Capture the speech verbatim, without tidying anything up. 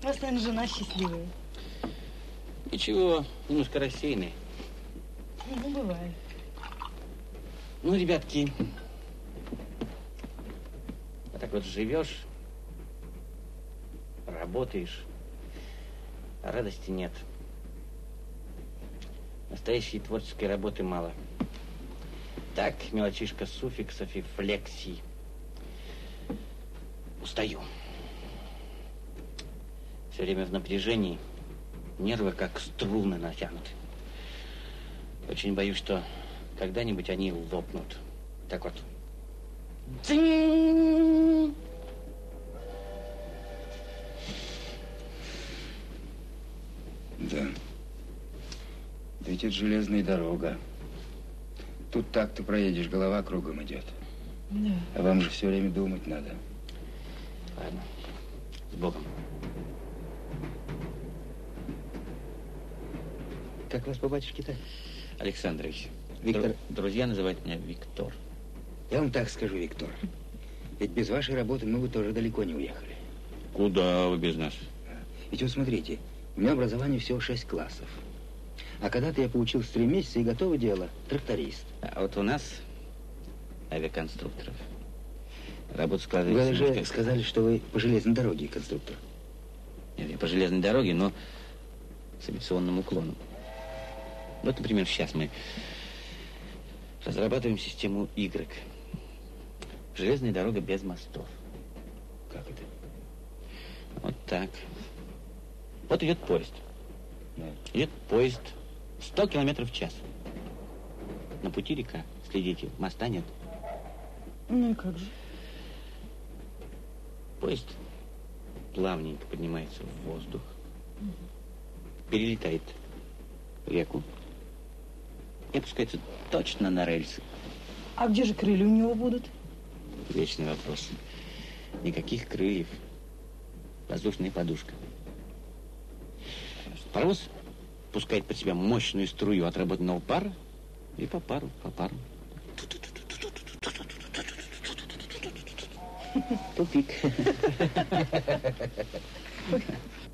вас, наверное, жена счастливая. Ничего, немножко рассеянный. Ну, бывает. Ну, ребятки, вот так вот живешь, работаешь, а радости нет. Настоящей творческой работы мало. Так, мелочишка суффиксов и флексий. Устаю. Все время в напряжении. Нервы как струны натянуты. Очень боюсь, что когда-нибудь они лопнут. Так вот. Дзинь! Да. Да ведь это железная дорога. Тут так ты проедешь, голова кругом идет. Да. А вам же все время думать надо. Ладно. С Богом. Как вас по батюшке-то? Александрович. Виктор. Дру- друзья называют меня Виктор. Я вам так скажу, Виктор. Ведь без вашей работы мы бы тоже далеко не уехали. Куда вы без нас? Ведь вот смотрите, у меня образование всего шесть классов. А когда-то я поучился три месяца и готово дело. Тракторист. А вот у нас авиаконструкторов. Работа Вы складывается... же немножко- сказали, что вы по железной дороге конструктор. Нет, я по железной дороге, но с авиационным уклоном. Вот, например, сейчас мы разрабатываем систему Y. Железная дорога без мостов. Как это? Вот так. Вот идет поезд. Да. Идет поезд сто километров в час. На пути река. Следите, моста нет. Ну и как же? Поезд плавненько поднимается в воздух, перелетает реку и опускается точно на рельсы. А где же крылья у него будут? Вечный вопрос. Никаких крыльев. Воздушная подушка. Паровоз пускает под себя мощную струю отработанного пара и по пару, по пару. Тупик.